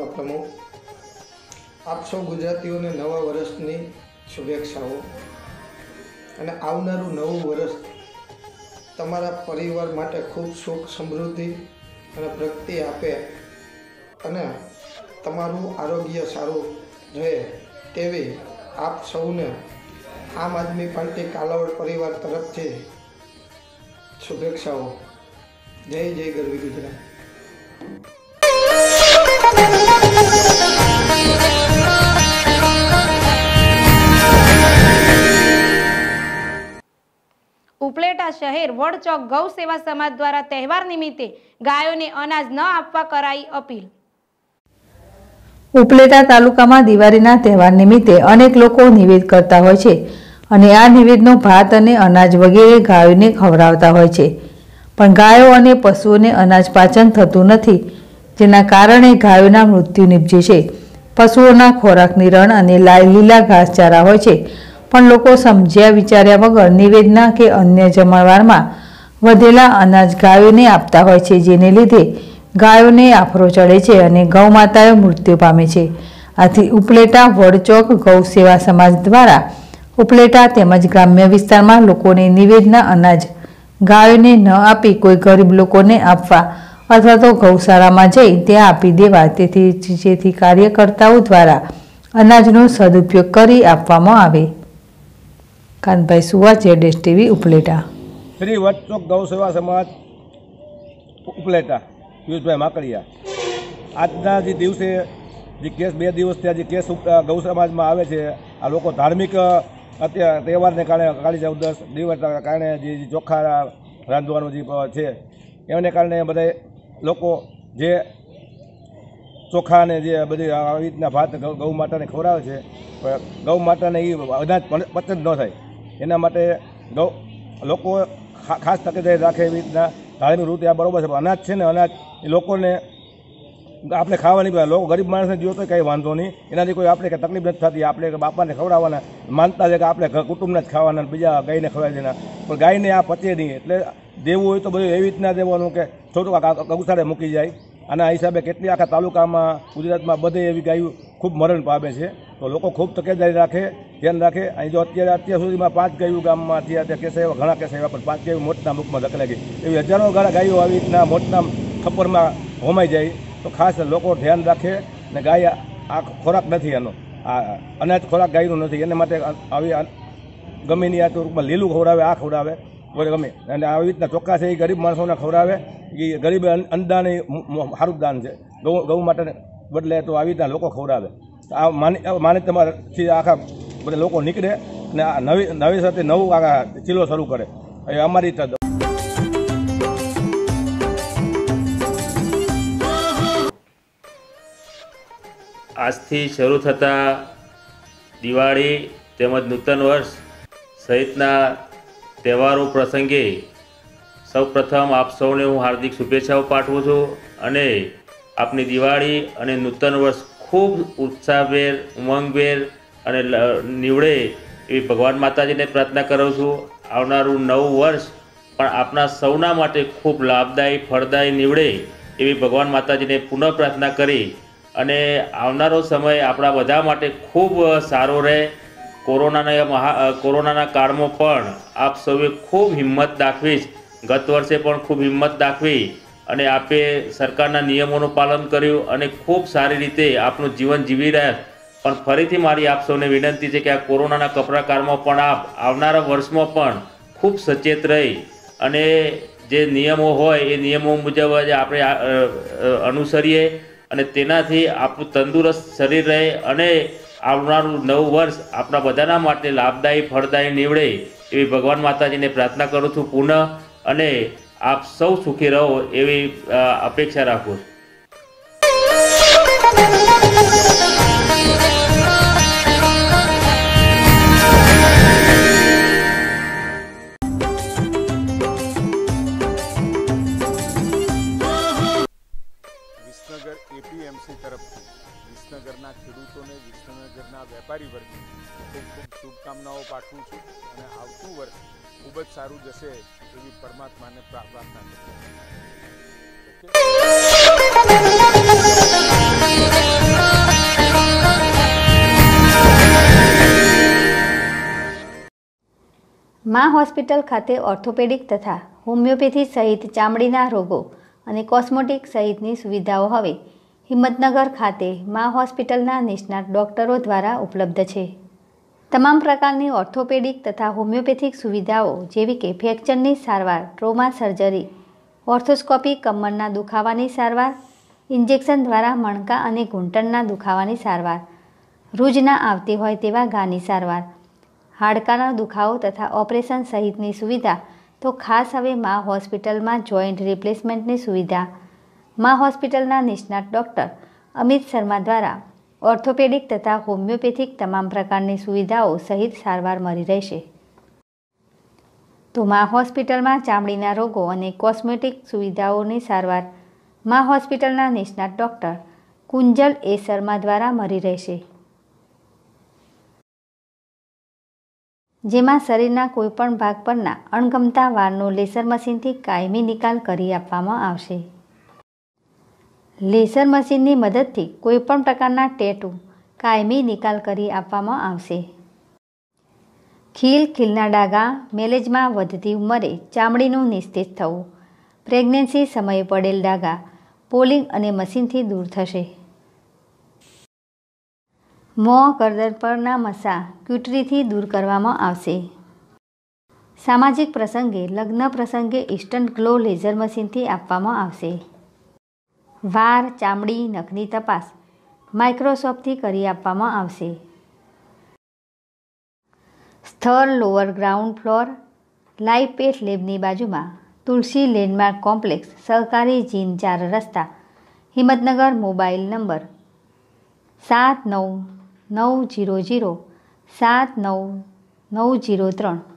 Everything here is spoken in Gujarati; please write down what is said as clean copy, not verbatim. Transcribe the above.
तालुका प्रमुख। आप सौ गुजरातीओने नवा वर्षनी शुभेच्छाओं અને આવનારું નવું વર્ષ તમારા પરિવાર માટે ખૂબ સુખ સમૃદ્ધિ અને પ્રગતિ આપે અને તમારું આરોગ્ય સારું રહે તેવી આપ સૌને આમ આદમી પાર્ટી કાલાવડ પરિવાર તરફથી શુભેચ્છાઓ। જય જય ગરવી ગુજરાત। ઉપલેટા શહેર વડચોક ગૌ સેવા સમાજ द्वारा તહેવાર નિમિત્તે ગાયોને અનાજ ન આપવા કરાઈ અપીલ। ઉપલેટા તાલુકામાં દિવાળીના તહેવાર નિમિત્તે અનેક લોકો નિવેદ કરતા હોય છે અને આ નિવેદનો ભાત અને અનાજ વગેરે ગાયોને ખવડાવતા હોય છે, પણ ગાયો અને પશુઓને અનાજ પાચન થતું નથી, જેના કારણે ગાયોના મૃત્યુ નિપજે છે। પશુઓના ખોરાકની રણ અને લીલા ઘાસચારા હોય છે, પણ લોકો સમજ્યા વિચાર્યા વગર નિવેદના કે અન્ય જમણવારમાં વધેલા અનાજ ગાયોને આપતા હોય છે, જેને લીધે ગાયોને આફરો ચડે છે અને ગૌ માતાએ મૃત્યુ પામે છે। આથી ઉપલેટા વડચોક ગૌ સેવા સમાજ દ્વારા ઉપલેટા તેમજ ગ્રામ્ય વિસ્તારમાં લોકોને નિવેદના અનાજ ગાયોને ન આપી કોઈ ગરીબ લોકોને આપવા અથવા તો ગૌશાળામાં જઈ ત્યાં આપી દેવા, જેથી કાર્યકર્તાઓ દ્વારા અનાજનો સદુપયોગ કરી આપવામાં આવે। કાનભાઈ સુવા, જેડેશ ટીવી, ઉપલેટા। श्री वडचोक गौ सेवा समाज उपलेटा पियुषभाई माकड़िया आजना जे दिवसे जे केस 2 दिवस थया जे केस गौ समाज में आवे छे। आ लोको धार्मिक तहेवार ने कारणे काली चौदस दिवाळीना कारणे जे ચોખા रांधवानुं जे छे एने कारणे बधाय लोको जे ચોખા ने जे बधी આવી રીતના ભાત ગૌ માતાને ખવડાવે છે, ગૌ માતાને એ અનાજ પચન ન થાય એના માટે ગૌ લોકો ખાસ તકેદારી રાખે એવી રીતના ધાર્મિક રીતે આ બરાબર છે। અનાજ છે ને અનાજ એ લોકોને આપણે ખાવાની લોકો ગરીબ માણસને જોયો તો કંઈ વાંધો નહીં, એનાથી કોઈ આપણે કંઈ તકલીફ નથી થતી। આપણે બાપાને ખવડાવવાના માનતા છે કે આપણે કુટુંબને જ ખાવાના, બીજા ગાયને ખવડાવી દેના, પણ ગાયને આ પચે નહીં, એટલે દેવું હોય તો બધું એવી રીતના દેવાનું કે થોડુંક ગૌશાળે મૂકી જાય। આના હિસાબે કેટલી આખા તાલુકામાં ગુજરાતમાં બધે એવી ગાયો ખૂબ મરણ પામે છે, તો લોકો ખૂબ તકેદારી રાખે, ધ્યાન રાખે। અહીં જો અત્યાર સુધીમાં 5 ગાયો ગામમાં અત્યારે કેસ એવા ઘણા કેસ એવા, પણ 5 ગાયો મોતના મુખમાં ધકેલાઈ ગઈ, એવી હજારો ગાયો આવી રીતના મોતના ખપ્પરમાં હોમાઈ જાય। તો ખાસ લોકો ધ્યાન રાખે ને ગાય આ ખોરાક નથી, એનો આ અનાજ ખોરાક ગાયનું નથી, એના માટે આવી ગમે નહીં આ તો રૂપમાં લીલું ખવડાવે, આ ખવડાવે વગેરે ગમે, અને આવી રીતના ચોખ્ખા છે એ ગરીબ માણસોને ખવડાવે। એ ગરીબ અન્નદાન એ સારું દાન છે, ગૌ માતાને બદલે તો આવી રીતના લોકો ખવડાવે। આ માન્યતામાંથી આખા બધા લોકો નીકળે અને આ નવી સાથે નવું આખા ચીલો શરૂ કરે, એ અમારી રીતે। આજથી શરૂ થતા દિવાળી તેમજ નૂતન વર્ષ સહિતના તહેવારો પ્રસંગે સૌપ્રથમ આપ સૌને હું હાર્દિક શુભેચ્છાઓ પાઠવું છું અને આપની દિવાળી અને નૂતન વર્ષ ખૂબ ઉત્સાહભેર, ઉમંગભેર અને નીવડે એવી ભગવાન માતાજીને પ્રાર્થના કરું છું। આવનારું નવું વર્ષ પણ આપણા સૌના માટે ખૂબ લાભદાયી, ફળદાયી નીવડે એવી ભગવાન માતાજીને પુનઃ પ્રાર્થના કરી અને આવનારો સમય આપણા બધા માટે ખૂબ સારો રહે। કોરોનાના કાળમાં પણ આપ સૌએ ખૂબ હિંમત દાખવી, ગત વર્ષે પણ ખૂબ હિંમત દાખવી અને આપે સરકારના નિયમોનું પાલન કર્યું અને ખૂબ સારી રીતે આપનું જીવન જીવી રહ્યા। પણ ફરીથી મારી આપ સૌને વિનંતી છે કે આ કોરોનાના કપરા કાળમાં પણ આપ આવનારા વર્ષમાં પણ ખૂબ સચેત રહી અને જે નિયમો હોય એ નિયમો મુજબ જ આપણે અનુસરીએ અને તેનાથી આપણું તંદુરસ્ત શરીર રહે અને આવનારું નવું વર્ષ આપણા બધાના માટે લાભદાયી, ફળદાયી નીવડે એવી ભગવાન માતાજીને પ્રાર્થના કરું છું પુનઃ, અને આપ સૌ સુખી રહો એવી અપેક્ષા રાખું છું। વિસનગર એપીએમસી તરફથી વિસનગરના ખેડૂતોને, વિસનગરના વેપારી વર્ગને ખૂબ ખૂબ શુભકામનાઓ પાઠવું છું અને આવતું વર્ષ ખૂબ જ સારું જશે એવી પરમાત્માને પ્રાર્થના કરું છું। મા હોસ્પિટલ ખાતે ઓર્થોપેડિક તથા હોમિયોપેથી સહિત ચામડીના રોગો અને કોસ્મેટિક સહિતની સુવિધાઓ હવે હિંમતનગર ખાતે મા હોસ્પિટલના નિષ્ણાત ડૉક્ટરો દ્વારા ઉપલબ્ધ છે. તમામ પ્રકારની ઓર્થોપેડિક તથા હોમિયોપેથિક સુવિધાઓ જેવી કે ફ્રેક્ચરની સારવાર, ટ્રોમા સર્જરી, ઓર્થોસ્કોપી, કમરના દુખાવાની સારવાર, ઇન્જેક્શન દ્વારા મણકા અને ઘૂંટણના દુખાવાની સારવાર, રૂજ ના આવતી હોય તેવા ઘાની સારવાર, હાડકાનો દુખાવો તથા ઓપરેશન સહિતની સુવિધા તો ખાસ હવે મા હોસ્પિટલમાં જોઈન્ટ રિપ્લેસમેન્ટની સુવિધા મા હોસ્પિટલના નિષ્ણાત ડૉક્ટર અમિત શર્મા દ્વારા ઓર્થોપેડિક તથા હોમિયોપેથિક તમામ પ્રકારની સુવિધાઓ સહિત સારવાર મળી રહેશે. તો મા હોસ્પિટલમાં ચામડીના રોગો અને કોસ્મેટિક સુવિધાઓની સારવાર મા હોસ્પિટલના નિષ્ણાત ડૉક્ટર કુંજલ એ શર્મા દ્વારા મળી રહેશે. જેમાં શરીરના કોઈપણ ભાગ પરના અણગમતા વાળનો લેસર મશીનથી કાયમી નિકાલ કરી આપવામાં આવશે. લેસર મશીનની મદદથી કોઈપણ પ્રકારના ટેટુ કાયમી નિકાલ કરી આપવામાં આવશે. ખીલના ડાઘા, મેલેજમાં વધતી ઉંમરે ચામડીનું નિસ્તેજ થવું, પ્રેગ્નન્સી સમયે પડેલ ડાઘા પોલિંગ અને મશીનથી દૂર થશે. મોં, ગરદન પરના મસા ક્યુટરીથી દૂર કરવામાં આવશે. સામાજિક પ્રસંગે, લગ્ન પ્રસંગે ઇન્સ્ટન્ટ ગ્લો લેઝર મશીનથી આપવામાં આવશે. વાળ, ચામડી, નખની તપાસ માઇક્રોસ્કોપથી કરી આપવામાં આવશે. સ્થળ lower ground floor, live path લેબની બાજુમાં, તુલસી લેન્ડમાર્ક કોમ્પ્લેક્સ, સહકારી જીન 4 રસ્તા, હિંમતનગર. Mobile number 7990079903.